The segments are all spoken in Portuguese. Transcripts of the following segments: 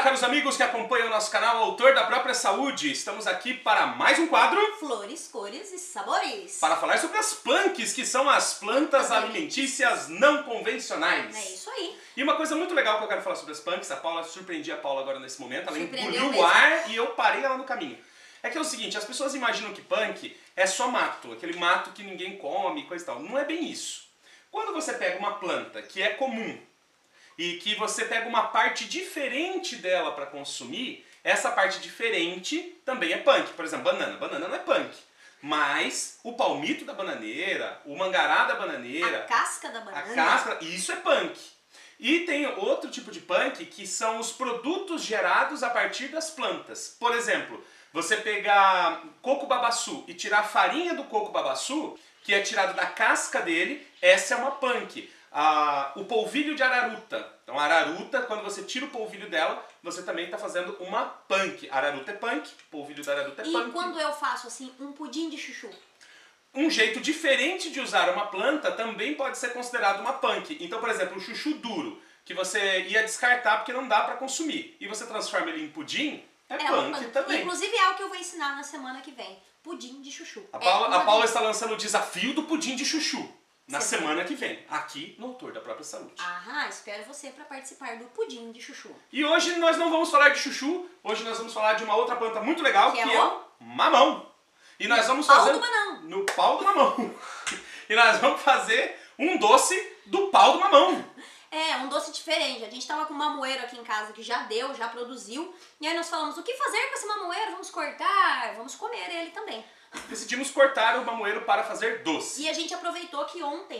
caros amigos que acompanham o nosso canal Autor da Própria Saúde. Estamos aqui para mais um quadro Flores, cores e sabores. para falar sobre as punks, que são as plantas alimentícias não convencionais. É isso aí. E uma coisa muito legal que eu quero falar sobre as punks, a Paula, surpreendi a Paula agora nesse momento, ela engoliu o ar e eu parei ela no caminho. É que é o seguinte, as pessoas imaginam que punk é só mato, aquele mato que ninguém come, coisa e tal. Não é bem isso. Quando você pega uma planta que é comum e que você pega uma parte diferente dela para consumir, essa parte diferente também é punk. Por exemplo, banana. Banana não é punk. Mas o palmito da bananeira, o mangará da bananeira... A casca da banana. A casca, isso é punk. E tem outro tipo de punk que são os produtos gerados a partir das plantas. Por exemplo, você pegar coco babaçu e tirar a farinha do coco babaçu, que é tirado da casca dele, essa é uma punk. O polvilho de araruta. Então, a araruta, quando você tira o polvilho dela, você também está fazendo uma punk. Araruta é punk, polvilho da araruta é punk. E quando eu faço assim, um pudim de chuchu? Um jeito diferente de usar uma planta também pode ser considerado uma punk. Então, por exemplo, o chuchu duro, que você ia descartar porque não dá para consumir, e você transforma ele em pudim, é punk também. Inclusive é o que eu vou ensinar na semana que vem. Pudim de chuchu. A Paula está lançando o desafio do pudim de chuchu. Na semana que vem, aqui no Autor da Própria Saúde. Aham, espero você para participar do pudim de chuchu. E hoje nós não vamos falar de chuchu, hoje nós vamos falar de uma outra planta muito legal, que é o mamão. E nós vamos fazer... Pau do mamão. No pau do mamão. E nós vamos fazer um doce do pau do mamão. É, um doce diferente. A gente tava com um mamoeiro aqui em casa que já deu, já produziu. E aí nós falamos, o que fazer com esse mamoeiro? Vamos cortar, vamos comer ele também. Decidimos cortar o mamoeiro para fazer doce. E a gente aproveitou que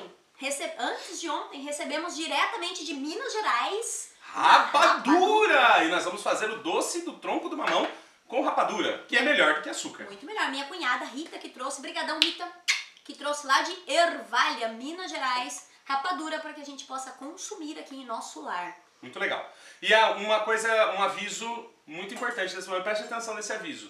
antes de ontem, recebemos diretamente de Minas Gerais... Rapadura! E nós vamos fazer o doce do tronco do mamão com rapadura, que é melhor do que açúcar. Muito melhor. Minha cunhada Rita que trouxe, brigadão Rita, que trouxe lá de Ervalha, Minas Gerais, rapadura para que a gente possa consumir aqui em nosso lar. Muito legal. E um aviso muito importante desse momento, preste atenção nesse aviso.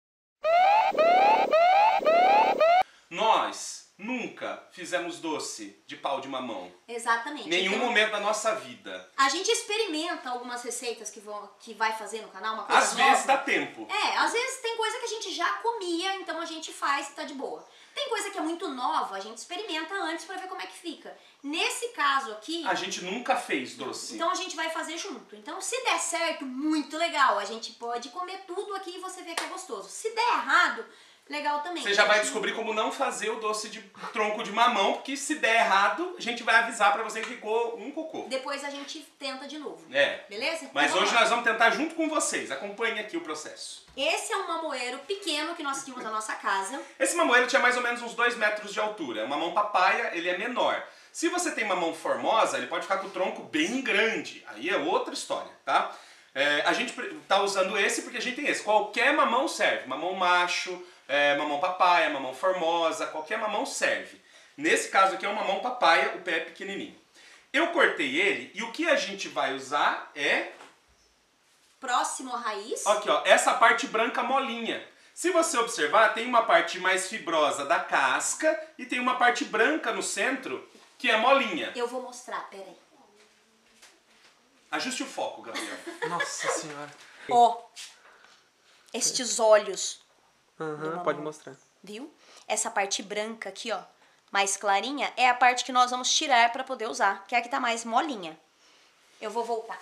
Nós nunca fizemos doce de pau de mamão. Exatamente. Nenhum momento da nossa vida. A gente experimenta algumas receitas que vai fazer no canal, uma coisa Às nova. vezes dá tempo. Às vezes tem coisa que a gente já comia, então a gente faz e tá de boa. Tem coisa que é muito nova, a gente experimenta antes pra ver como é que fica. Nesse caso aqui... A gente nunca fez doce. Então a gente vai fazer junto. Então se der certo, muito legal. A gente pode comer tudo aqui e você vê que é gostoso. Se der errado... legal também. Você já vai descobrir como não fazer o doce de tronco de mamão, porque se der errado, a gente vai avisar pra você que ficou um cocô. Depois a gente tenta de novo. Beleza? Mas então, hoje nós vamos tentar junto com vocês. Acompanhe aqui o processo. Esse é um mamoeiro pequeno que nós tínhamos na nossa casa. Esse mamoeiro tinha mais ou menos uns 2 metros de altura. O mamão papaya, ele é menor. Se você tem mamão formosa, ele pode ficar com o tronco bem grande. Aí é outra história, tá? A gente tá usando esse porque a gente tem esse. Qualquer mamão serve. Mamão macho... mamão papaya, mamão formosa, qualquer mamão serve. Nesse caso aqui é um mamão papaya, o pé é pequenininho. Eu cortei ele e o que a gente vai usar é... próximo à raiz. Aqui, ó, essa parte branca molinha. Se você observar, tem uma parte mais fibrosa da casca e tem uma parte branca no centro que é molinha. Eu vou mostrar, peraí. Ajuste o foco, Gabriel. Nossa senhora. Ó, estes olhos... pode mostrar. Viu? Essa parte branca aqui, ó, mais clarinha, é a parte que nós vamos tirar pra poder usar, que é a que tá mais molinha. Eu vou voltar.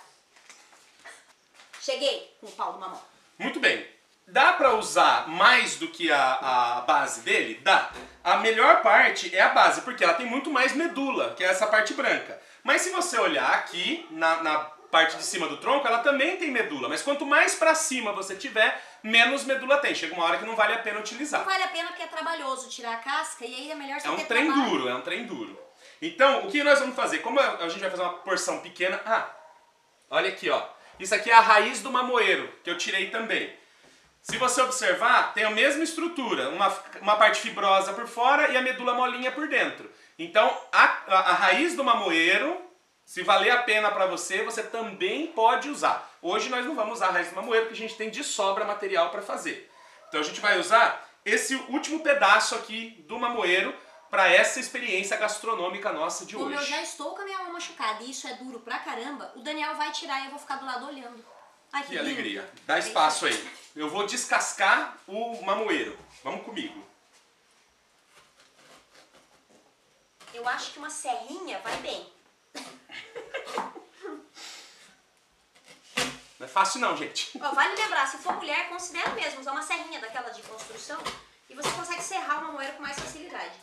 Cheguei com o pau do mamão. Muito bem. Dá pra usar mais do que a base dele? Dá. A melhor parte é a base, porque ela tem muito mais medula, que é essa parte branca. Mas se você olhar aqui, na parte de cima do tronco, ela também tem medula. Mas quanto mais pra cima você tiver, menos medula tem. Chega uma hora que não vale a pena utilizar. Não vale a pena porque é trabalhoso tirar a casca e aí é melhor você ter trem trabalho. duro, é um trem duro. Então, o que nós vamos fazer? Como a gente vai fazer uma porção pequena... olha aqui, ó. Isso aqui é a raiz do mamoeiro, que eu tirei também. Se você observar, tem a mesma estrutura. Uma parte fibrosa por fora e a medula molinha por dentro. Então, a raiz do mamoeiro... se valer a pena pra você, você também pode usar. Hoje nós não vamos usar a raiz do mamoeiro, porque a gente tem de sobra material para fazer. Então a gente vai usar esse último pedaço aqui do mamoeiro para essa experiência gastronômica nossa de hoje. Como eu já estou com a minha mão machucada e isso é duro pra caramba, o Daniel vai tirar e eu vou ficar do lado olhando. Ai, Que alegria. Dá espaço aí. Eu vou descascar o mamoeiro. Vamos comigo. Eu acho que uma serrinha vai bem. Não é fácil não, gente. Ó, vale lembrar, se for mulher, considera mesmo usar uma serrinha daquela de construção e você consegue serrar o mamoeiro com mais facilidade.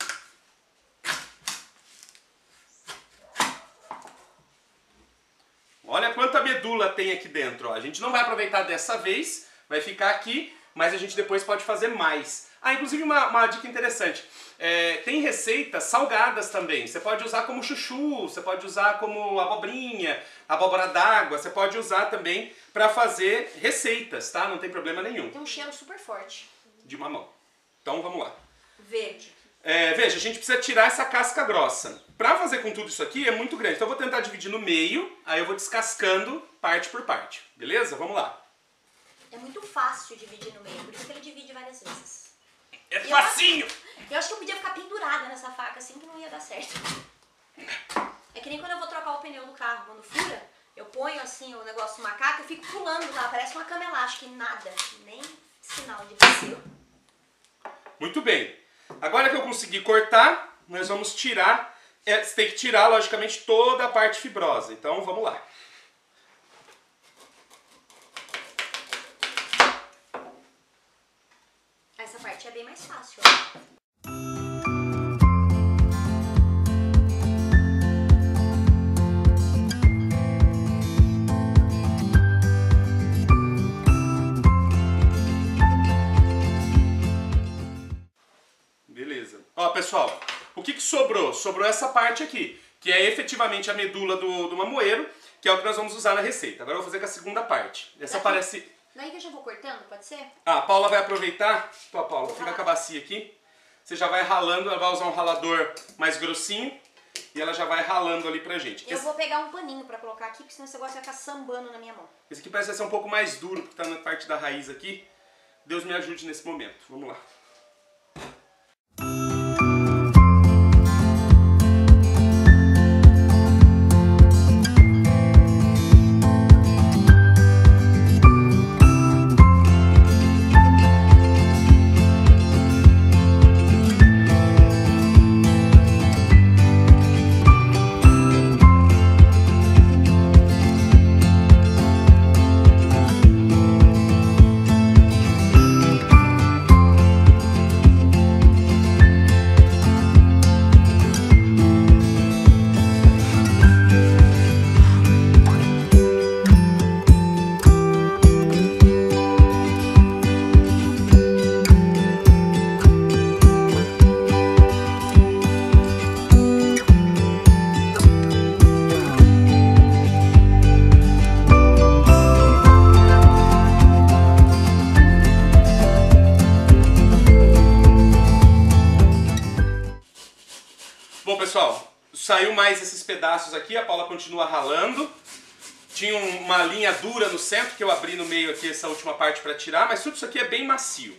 Olha quanta medula tem aqui dentro. Ó. A gente não vai aproveitar dessa vez, vai ficar aqui, mas a gente depois pode fazer mais. Ah, inclusive uma dica interessante. Tem receitas salgadas também. Você pode usar como chuchu, você pode usar como abobrinha, abóbora d'água. Você pode usar também para fazer receitas, tá? Não tem problema nenhum. Tem um cheiro super forte. De mamão. Então vamos lá. Verde. Veja, a gente precisa tirar essa casca grossa. Para fazer com tudo isso aqui é muito grande. Então eu vou tentar dividir no meio, aí eu vou descascando parte por parte. Beleza? Vamos lá. É muito fácil dividir no meio, por isso que ele divide várias vezes. É facinho! Eu acho que eu podia ficar pendurada nessa faca assim que não ia dar certo. É que nem quando eu vou trocar o pneu do carro, quando fura, eu ponho assim o negócio do macaco e fico pulando lá, parece uma cama elástica e nada, nem sinal de vacilo. Muito bem. Agora que eu consegui cortar, nós vamos tirar. Você tem que tirar, logicamente, toda a parte fibrosa. Então vamos lá. Essa parte é bem mais fácil, ó. Beleza. Ó, pessoal, o que sobrou? Sobrou essa parte aqui, que é efetivamente a medula do mamoeiro, que é o que nós vamos usar na receita. Agora eu vou fazer com a segunda parte. Essa parece... Daí que eu já vou cortando, pode ser? Ah, a Paula vai aproveitar. Ó, Paula, fica com a bacia aqui. Você já vai ralando, ela vai usar um ralador mais grossinho e ela já vai ralando ali pra gente. Eu vou pegar um paninho pra colocar aqui, porque senão esse negócio vai ficar sambando na minha mão. Esse aqui parece ser um pouco mais duro, porque tá na parte da raiz aqui. Deus me ajude nesse momento. Vamos lá. Bom, pessoal, saiu mais esses pedaços aqui, a Paula continua ralando. Tinha uma linha dura no centro, que eu abri no meio aqui essa última parte para tirar, mas tudo isso aqui é bem macio.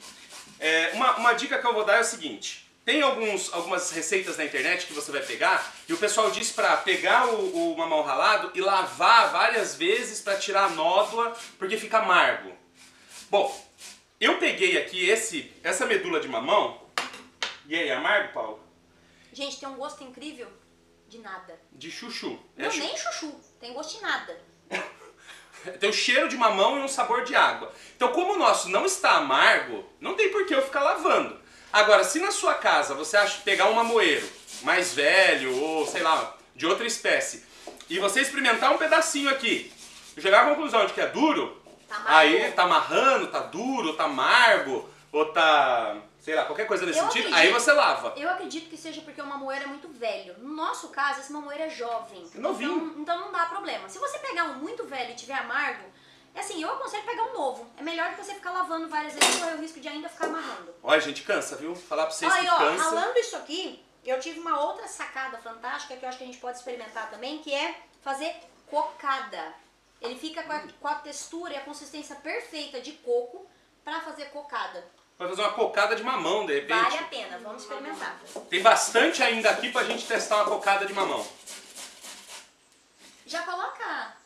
Uma dica que eu vou dar é o seguinte: tem algumas receitas na internet que você vai pegar, e o pessoal diz para pegar o mamão ralado e lavar várias vezes para tirar a nódula, porque fica amargo. Bom, eu peguei aqui essa medula de mamão, e aí, amargo, Paulo? Gente, tem um gosto incrível de nada. De chuchu. Não, nem chuchu. Tem gosto de nada. Tem o cheiro de mamão e um sabor de água. Então, como o nosso não está amargo, não tem por que eu ficar lavando. Agora, se na sua casa você acha que pegar um mamoeiro mais velho ou, sei lá, de outra espécie, e você experimentar um pedacinho aqui, e chegar à conclusão de que é duro, aí tá amarrando, tá duro, tá amargo, ou tá... sei lá, qualquer coisa nesse sentido, aí você lava. Eu acredito que seja porque o mamoeiro é muito velho. No nosso caso, esse mamoeiro é jovem. É novinho. Então não dá problema. Se você pegar um muito velho e tiver amargo, eu aconselho pegar um novo. É melhor do que você ficar lavando várias vezes e correr o risco de ainda ficar amarrando. Olha, gente, cansa, viu? Falar pra vocês que cansa. Ralando isso aqui, eu tive uma outra sacada fantástica que eu acho que a gente pode experimentar também, que é fazer cocada. Ele fica com a textura e a consistência perfeita de coco pra fazer cocada. Vai fazer uma cocada de mamão, de repente. Vale a pena, vamos experimentar. Tem bastante ainda aqui pra gente testar uma cocada de mamão. Já coloca o próximo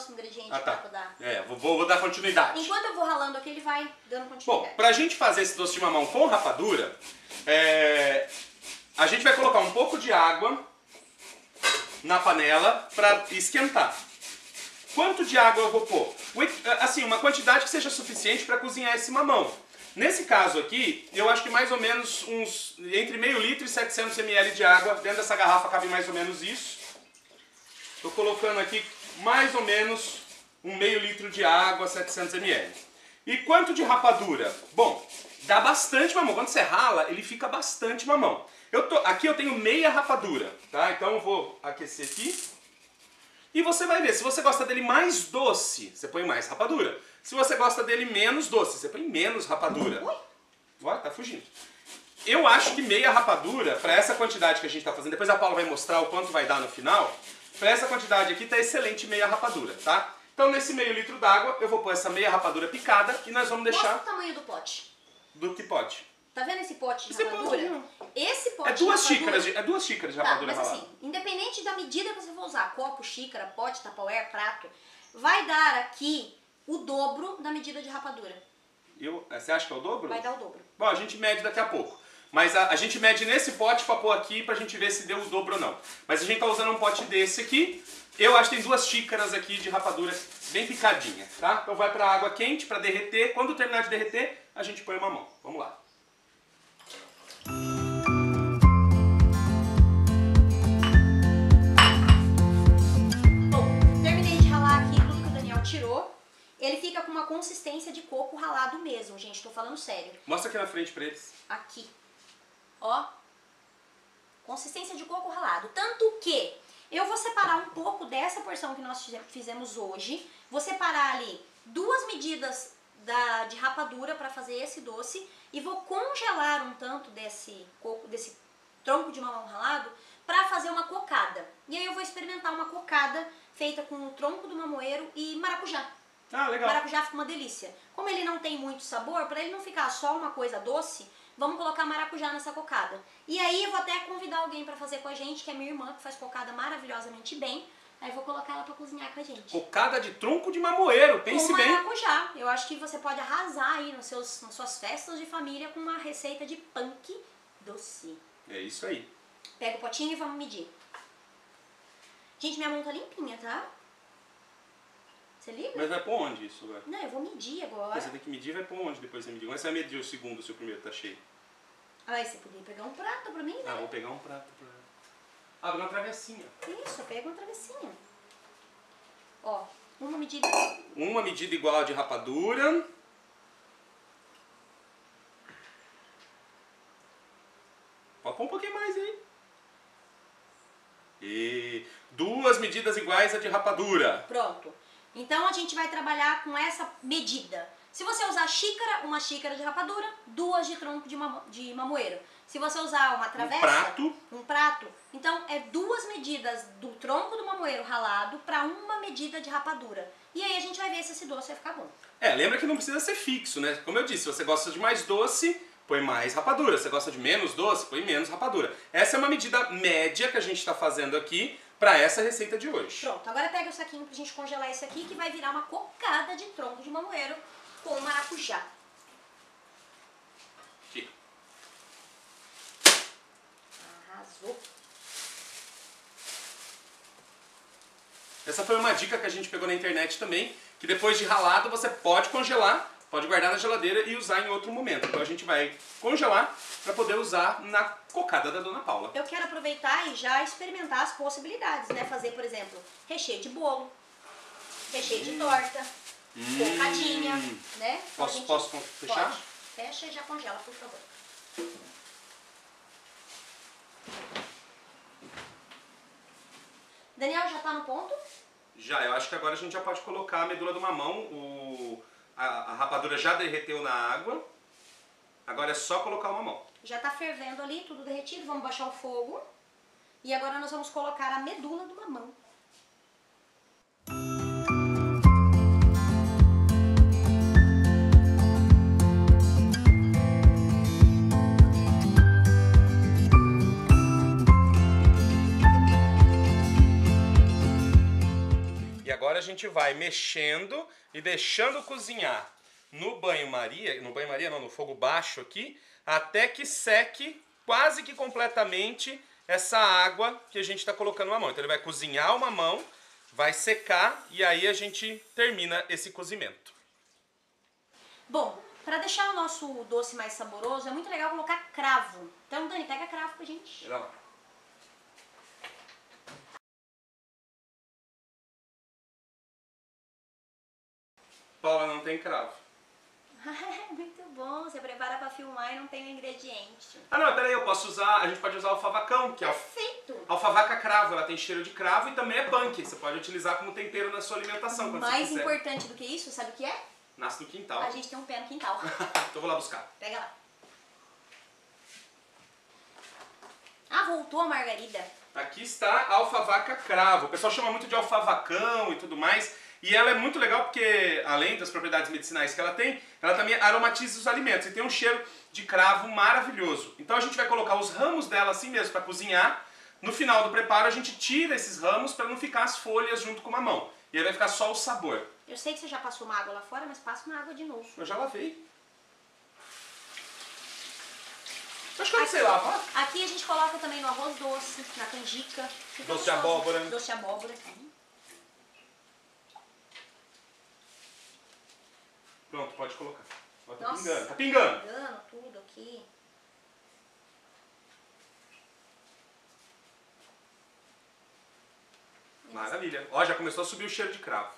próximo ingrediente Ah, tá. pra dar. Vou dar continuidade. Enquanto eu vou ralando aqui, ele vai dando Bom, continuidade. pra gente fazer esse doce de mamão com rapadura, a gente vai colocar um pouco de água na panela pra esquentar. Quanto de água eu vou pôr? Assim, uma quantidade que seja suficiente para cozinhar esse mamão. Nesse caso aqui, eu acho que mais ou menos entre meio litro e 700 ml de água. Dentro dessa garrafa cabe mais ou menos isso. Estou colocando aqui mais ou menos meio litro de água, 700 ml. E quanto de rapadura? Bom, dá bastante mamão. Quando você rala, ele fica bastante mamão. Aqui eu tenho meia rapadura, tá? Então eu vou aquecer aqui. E você vai ver, se você gosta dele mais doce, você põe mais rapadura. Se você gosta dele menos doce, você põe menos rapadura. Ó, tá fugindo. Eu acho que meia rapadura, para essa quantidade que a gente tá fazendo, depois a Paula vai mostrar o quanto vai dar no final, para essa quantidade aqui tá excelente meia rapadura, tá? Então nesse meio litro d'água, eu vou pôr essa meia rapadura picada e nós vamos deixar... Mostra o tamanho do pote. Do que pote? Tá vendo esse pote de Esse rapadura? pote, Esse pote É duas de rapadura... xícaras de Tá, rapadura mas ralada. assim, independente da medida que você for usar, copo, xícara, pote, tupperware, prato, vai dar aqui o dobro da medida de rapadura. Você acha que é o dobro? Vai dar o dobro. Bom, a gente mede daqui a pouco. Mas a gente mede nesse pote pra pôr aqui pra gente ver se deu o dobro ou não. Mas a gente tá usando um pote desse aqui. Eu acho que tem 2 xícaras aqui de rapadura bem picadinha, tá? Então vai pra água quente pra derreter. Quando terminar de derreter, a gente põe o mamão. Vamos lá. Bom, terminei de ralar aqui tudo que o Daniel tirou. Ele fica com uma consistência de coco ralado mesmo, gente. Tô falando sério. Mostra aqui na frente pra eles. Aqui. Ó. Consistência de coco ralado. Tanto que eu vou separar um pouco dessa porção que nós fizemos hoje. Vou separar ali 2 medidas de rapadura para fazer esse doce. E vou congelar um tanto desse tronco de mamão ralado para fazer uma cocada. E aí eu vou experimentar uma cocada feita com o tronco do mamoeiro e maracujá. Ah, legal. Maracujá fica uma delícia. Como ele não tem muito sabor, para ele não ficar só uma coisa doce, vamos colocar maracujá nessa cocada. E aí eu vou até convidar alguém para fazer com a gente, que é minha irmã, que faz cocada maravilhosamente bem. Aí eu vou colocar ela para cozinhar com a gente. Cocada de tronco de mamoeiro, pense com bem. maracujá. Eu acho que você pode arrasar aí nas suas festas de família com uma receita de punk doce. É isso aí. Pega o potinho e vamos medir. Gente, minha mão tá limpinha, tá? Você liga? Mas vai pôr onde isso agora? Não, eu vou medir agora. Você tem que medir, vai pôr onde depois você medir. Mas você vai medir o segundo se o primeiro tá cheio. Aí você podia pegar um prato pra mim, né? Ah, vou pegar um prato pra... Ah, vou dar uma travessinha. Isso, pega uma travessinha. Ó, uma medida. Uma medida igual a de rapadura. Pode pôr um pouquinho mais aí. E 2 medidas iguais a de rapadura. Pronto. Então a gente vai trabalhar com essa medida. Se você usar xícara, 1 xícara de rapadura, 2 de tronco de mamoeiro. Se você usar uma travessa, um prato, então é 2 medidas do tronco do mamoeiro ralado para 1 medida de rapadura. E aí a gente vai ver se esse doce vai ficar bom. Lembra que não precisa ser fixo, né? Como eu disse, se você gosta de mais doce, põe mais rapadura. Se você gosta de menos doce, põe menos rapadura. Essa é uma medida média que a gente está fazendo aqui para essa receita de hoje. Pronto, agora pega o saquinho pra gente congelar esse aqui, que vai virar uma cocada de tronco de mamoeiro com maracujá. Aqui. Arrasou. Essa foi uma dica que a gente pegou na internet também, que depois de ralado você pode congelar, pode guardar na geladeira e usar em outro momento. Então a gente vai congelar para poder usar na cocada da Dona Paula. Eu quero aproveitar e já experimentar as possibilidades, né? Fazer, por exemplo, recheio de bolo, recheio de torta, cocadinha, né? Posso fechar? Pode. Fecha e já congela, por favor. Daniel, já tá no ponto? Já, eu acho que agora a gente já pode colocar a medula do mamão. A rapadura já derreteu na água. Agora é só colocar o mamão. Já tá fervendo ali, tudo derretido. Vamos baixar o fogo. E agora nós vamos colocar a medula do mamão. agora a gente vai mexendo e deixando cozinhar no banho-maria, no fogo baixo aqui, até que seque quase que completamente essa água que a gente está colocando no mamão. Então ele vai cozinhar o mamão, vai secar e aí a gente termina esse cozimento. Bom, para deixar o nosso doce mais saboroso, é muito legal colocar cravo. Então, Dani, pega cravo pra gente. Olha lá. Paula, não tem cravo. Muito bom, você prepara pra filmar e não tem o ingrediente. Ah não, peraí, eu posso usar, a gente pode usar alfavacão, que é Perfeito! alfavaca cravo, ela tem cheiro de cravo e também é punk. Você pode utilizar como tempero na sua alimentação quando Mais você quiser. importante do que isso, sabe o que é? Nasce no quintal. A gente tem um pé no quintal. Então eu vou lá buscar. Pega lá. Ah, voltou a margarida. Aqui está a alfavaca cravo. O pessoal chama muito de alfavacão e tudo mais. E ela é muito legal porque, além das propriedades medicinais que ela tem, ela também aromatiza os alimentos. E tem um cheiro de cravo maravilhoso. Então a gente vai colocar os ramos dela assim mesmo para cozinhar. No final do preparo a gente tira esses ramos para não ficar as folhas junto com o mamão. E aí vai ficar só o sabor. Eu sei que você já passou uma água lá fora, mas passa uma água de novo. Eu já lavei. Acho que eu não sei lavar. Aqui a gente coloca também no arroz doce, na canjica. Fica Doce de gostoso. abóbora. Doce de abóbora. Pronto, pode colocar. Ó, tá Nossa, pingando. Tá pingando. pingando tudo aqui. Maravilha. Ó, já começou a subir o cheiro de cravo.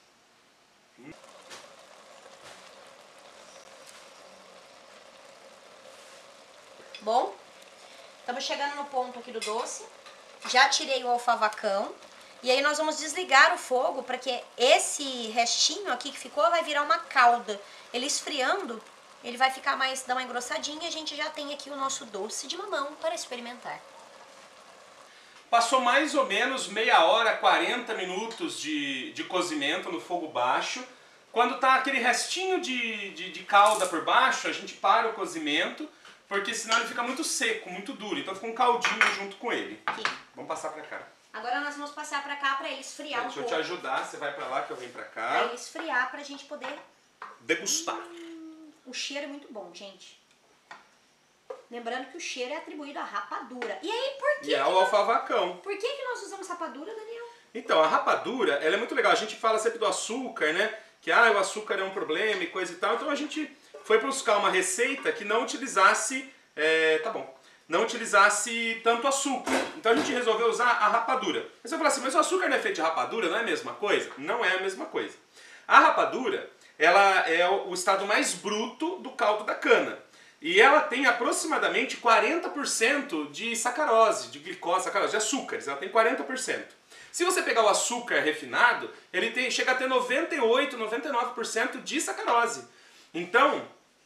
Bom, estamos chegando no ponto aqui do doce. Já tirei o alfavacão. E aí nós vamos desligar o fogo para que esse restinho aqui que ficou vai virar uma calda. Ele esfriando, ele vai ficar mais, dar uma engrossadinha e a gente já tem aqui o nosso doce de mamão para experimentar. Passou mais ou menos meia hora, 40 minutos de cozimento no fogo baixo. Quando tá aquele restinho de calda por baixo, a gente para o cozimento, porque senão ele fica muito seco, muito duro. Então fica um caldinho junto com ele. Aqui. Vamos passar pra cá. Agora nós vamos passar para cá para ele esfriar um Deixa eu pouco. te ajudar, você vai pra lá que eu venho pra Para cá. ele esfriar pra gente poder... Degustar. O cheiro é muito bom, gente. Lembrando que o cheiro é atribuído à rapadura. E aí, por que... E é o alfavacão. Por que nós usamos rapadura, Daniel? Então, a rapadura, ela é muito legal. A gente fala sempre do açúcar, né? Que o açúcar é um problema e coisa e tal. Então a gente foi buscar uma receita que não utilizasse... não utilizasse tanto açúcar. Então a gente resolveu usar a rapadura. Mas você fala assim, mas o açúcar não é feito de rapadura, não é a mesma coisa? Não é a mesma coisa. A rapadura, ela é o estado mais bruto do caldo da cana. E ela tem aproximadamente 40% de sacarose, de glicose, sacarose, de açúcares. Ela tem 40%. Se você pegar o açúcar refinado, ele chega a ter 98, 99% de sacarose. Então,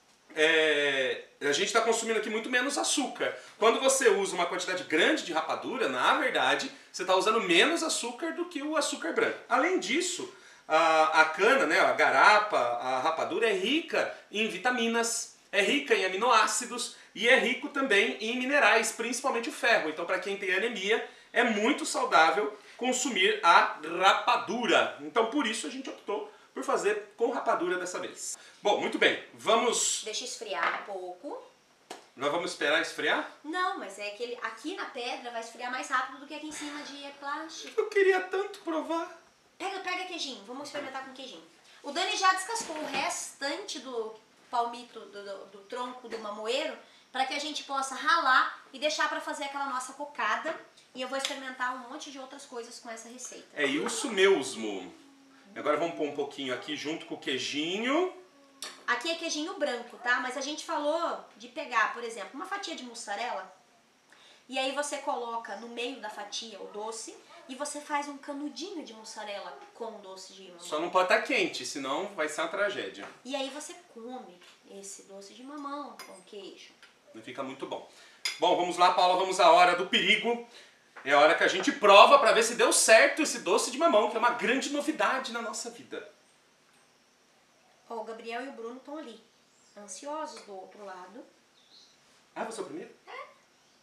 a gente está consumindo aqui muito menos açúcar. Quando você usa uma quantidade grande de rapadura, na verdade, você está usando menos açúcar do que o açúcar branco. Além disso, a cana, né, a garapa, a rapadura é rica em vitaminas, é rica em aminoácidos e é rico também em minerais, principalmente o ferro. Então, para quem tem anemia, é muito saudável consumir a rapadura. Então, por isso a gente optou por fazer com rapadura dessa vez. Bom, muito bem, vamos... Deixa esfriar um pouco. Nós vamos esperar esfriar? Não, mas é que ele, aqui na pedra vai esfriar mais rápido do que aqui em cima de plástico. Eu queria tanto provar. Pega queijinho, vamos experimentar com queijinho. O Dani já descascou o restante do palmito, do tronco do mamoeiro, para que a gente possa ralar e deixar para fazer aquela nossa cocada. E eu vou experimentar um monte de outras coisas com essa receita. É isso mesmo. Agora vamos pôr um pouquinho aqui junto com o queijinho. Aqui é queijinho branco, tá? Mas a gente falou de pegar, por exemplo, uma fatia de mussarela. E aí você coloca no meio da fatia o doce e você faz um canudinho de mussarela com doce de mamão. Só não pode estar quente, senão vai ser uma tragédia. E aí você come esse doce de mamão com queijo. Não fica muito bom. Bom, vamos lá, Paula, vamos à hora do perigo. É a hora que a gente prova para ver se deu certo esse doce de mamão, que é uma grande novidade na nossa vida. Ó, o Gabriel e o Bruno estão ali, ansiosos do outro lado. Ah, você é o primeiro?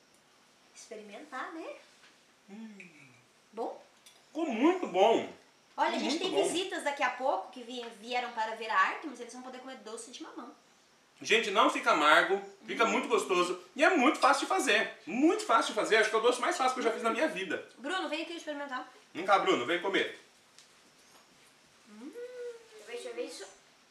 Experimentar, né? Bom? Ficou muito bom. Olha, a gente Muito tem bom. visitas daqui a pouco que vieram para ver a arte, mas eles vão poder comer doce de mamão. Gente, não fica amargo, fica muito gostoso e é muito fácil de fazer. Muito fácil de fazer, acho que é o doce mais fácil que eu já fiz na minha vida. Bruno, vem aqui experimentar. Vem cá, Bruno, vem comer. Deixa eu ver isso.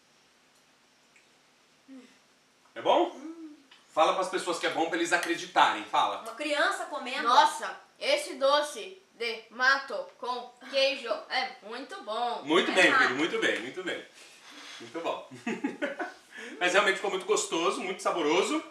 É bom? Fala para as pessoas que é bom para eles acreditarem, fala. Uma criança comendo. Nossa, esse doce de mato com queijo é muito bom. Muito É bem, rápido. filho, muito bem, muito bem. Muito bom. Mas realmente ficou muito gostoso, muito saboroso.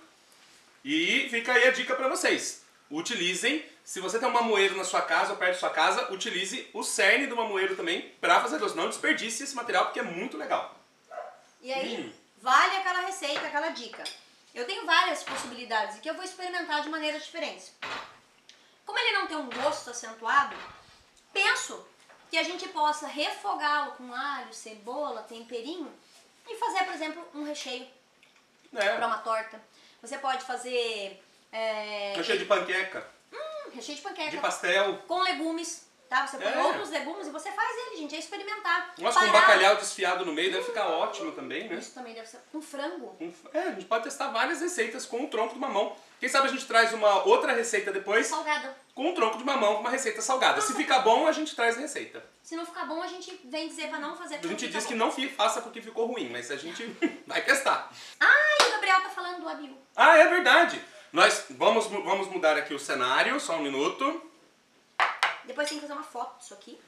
E fica aí a dica para vocês. Utilizem, se você tem um mamoeiro na sua casa ou perto da sua casa, utilize o cerne do mamoeiro também para fazer doce. Não desperdice esse material porque é muito legal. E aí, vale aquela receita, aquela dica. Eu tenho várias possibilidades e que eu vou experimentar de maneiras diferentes. Como ele não tem um gosto acentuado, penso que a gente possa refogá-lo com alho, cebola, temperinho e fazer, por exemplo, um recheio para uma torta. Você pode fazer Recheio de panqueca, recheio de panqueca de pastel. com legumes, tá? Você põe É. outros legumes e você faz ele, gente, é experimentar. Nossa, com Parar. bacalhau desfiado no meio deve ficar ótimo também, né? Isso também deve ser com frango. A gente pode testar várias receitas com o tronco do mamão. Quem sabe a gente traz uma outra receita depois Salgada. com o tronco de mamão, com uma receita salgada. Se ficar bom, a gente traz a receita. Se não ficar bom, a gente vem dizer pra não fazer. A gente fica diz bom. que não faça porque ficou ruim, mas a gente vai testar. Ai, o Gabriel tá falando do abiu. Ah, é verdade. Nós vamos mudar aqui o cenário, só um minuto. Depois tem que fazer uma foto disso aqui.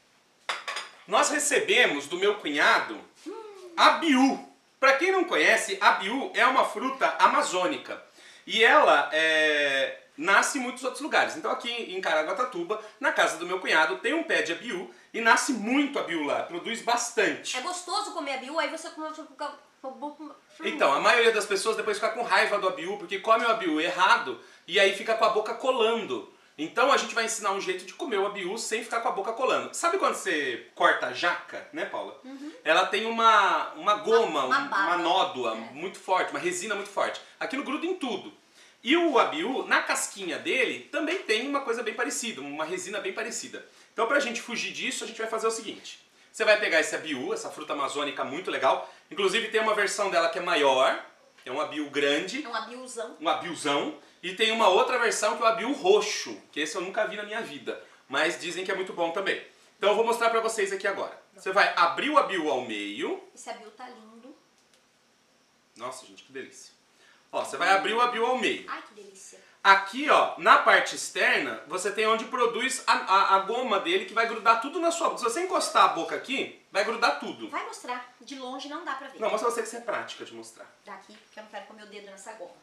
Nós recebemos do meu cunhado abiú. Para quem não conhece, abiú é uma fruta amazônica. E ela nasce em muitos outros lugares. Então aqui em Caraguatatuba, na casa do meu cunhado, tem um pé de abiú e nasce muito abiú lá, produz bastante. É gostoso comer abiu, aí você come. Então, a maioria das pessoas depois fica com raiva do abiú, porque come o abiú errado e aí fica com a boca colando. Então a gente vai ensinar um jeito de comer o abiú sem ficar com a boca colando. Sabe quando você corta a jaca, né, Paula? Ela tem uma goma, Uma uma baba. nódoa muito forte, uma resina muito forte. Aquilo gruda em tudo. E o abiú, na casquinha dele, também tem uma coisa bem parecida, uma resina bem parecida. Então pra gente fugir disso, a gente vai fazer o seguinte. Você vai pegar esse abiú, essa fruta amazônica muito legal. Inclusive tem uma versão dela que é maior, é um abiú grande. É um abiuzão. Um abiuzão. E tem uma outra versão que é o abiú roxo, que esse eu nunca vi na minha vida, mas dizem que é muito bom também. Então eu vou mostrar pra vocês aqui agora. Você vai abrir o abiú ao meio. Esse abiu tá lindo. Nossa, gente, que delícia. Ó, você vai abrir o abiú ao meio. Ai, que delícia. Aqui, ó, na parte externa, você tem onde produz a goma dele, que vai grudar tudo na sua boca. Se você encostar a boca aqui, vai grudar tudo. Vai mostrar. De longe não dá pra ver. Não, mostra você que você é prática de mostrar. Daqui, porque eu não quero pôr meu dedo nessa goma.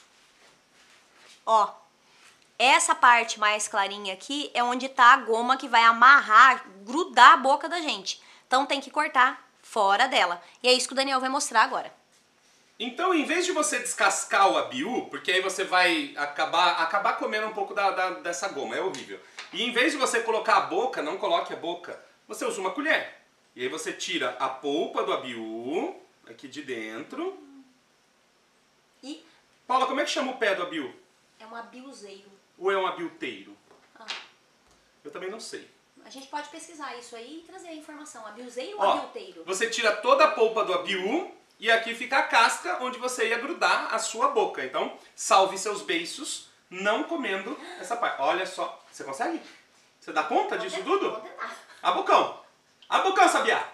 Ó, essa parte mais clarinha aqui é onde tá a goma que vai amarrar, grudar a boca da gente. Então tem que cortar fora dela. E é isso que o Daniel vai mostrar agora. Então, em vez de você descascar o abiú, porque aí você vai acabar comendo um pouco dessa goma, é horrível. E em vez de você colocar a boca, não coloque a boca, você usa uma colher. E aí você tira a polpa do abiú, aqui de dentro. E Paula, como é que chama o pé do abiú? é um abiuzeiro. Ou é um abiuteiro? Ah, Eu também não sei. a gente pode pesquisar isso aí e trazer a informação. Abiuzeiro ou Ó, abiuteiro? você tira toda a polpa do abiú e aqui fica a casca onde você ia grudar a sua boca. Então, salve seus beiços não comendo essa parte. Olha só, você consegue? Você dá conta disso tudo? Vou tentar. A bocão, sabiá.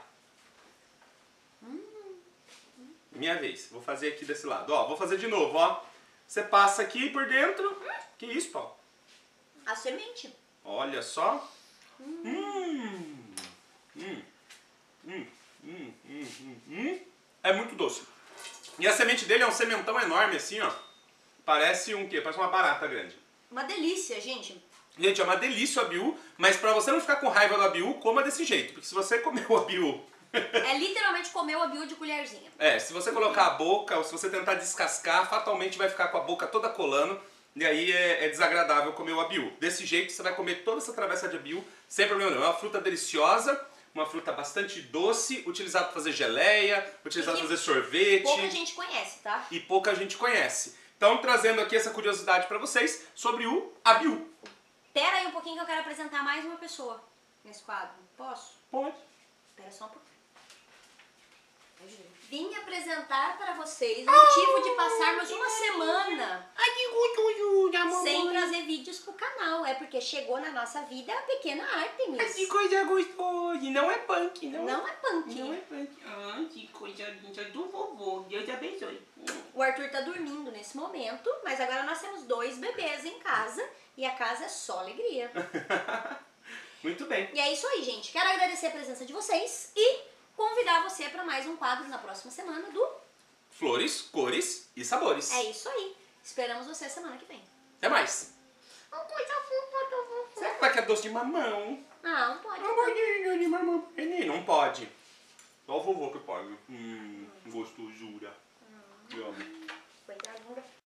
Minha vez, vou fazer aqui desse lado. Ó, vou fazer de novo, ó. Você passa aqui por dentro. Que isso, Paulo? A semente. Olha só. É muito doce. E a semente dele é um sementão enorme assim, ó. Parece um quê? Parece uma barata grande. Uma delícia, gente. Gente, é uma delícia o abiú, mas pra você não ficar com raiva do abiú, coma desse jeito. Porque se você comer o abiú... É literalmente comer o abiu de colherzinha. se você colocar a boca, ou se você tentar descascar, fatalmente vai ficar com a boca toda colando. E aí é desagradável comer o abiú. Desse jeito você vai comer toda essa travessa de abiú sem problema nenhum. É uma fruta deliciosa, uma fruta bastante doce, utilizada para fazer geleia, utilizada para fazer sorvete. Pouca gente conhece, tá? E pouca gente conhece. Então, trazendo aqui essa curiosidade para vocês sobre o abiú. Pera aí um pouquinho que eu quero apresentar mais uma pessoa. nesse quadro? Posso? Pode. Espera só um pouquinho. Vim apresentar para vocês o motivo de passarmos uma semana sem trazer vídeos pro canal. É porque chegou na nossa vida a pequena Artemis. Que coisa gostosa. E não é punk, não. Não é punk. Não é punk. Ah, que coisa linda do vovô. Deus abençoe. O Arthur tá dormindo nesse momento, mas agora nós temos 2 bebês em casa e a casa é só alegria. Muito bem. E é isso aí, gente. Quero agradecer a presença de vocês e convidar você para mais um quadro na próxima semana do Flores, cores e sabores. É isso aí. Esperamos você semana que vem. Até mais. Será que vai que é doce de mamão? Ah, não pode. Não pode doce de mamão. Não pode. Só o vovô que pode. Gostosura. Coisa linda.